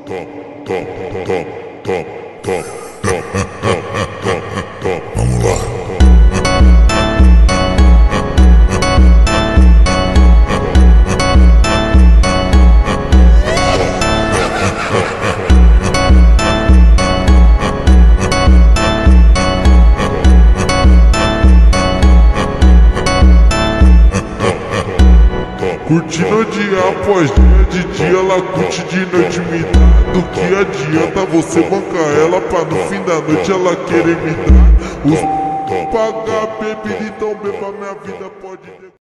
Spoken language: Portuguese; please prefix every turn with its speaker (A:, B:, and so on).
A: Vamos lá.
B: Curtindo dia após dia, de dia ela curte, de noite me dá. Do que adianta você bancar ela pra no fim da noite ela querer me dar? Os pagar bebida, então beba, minha vida pode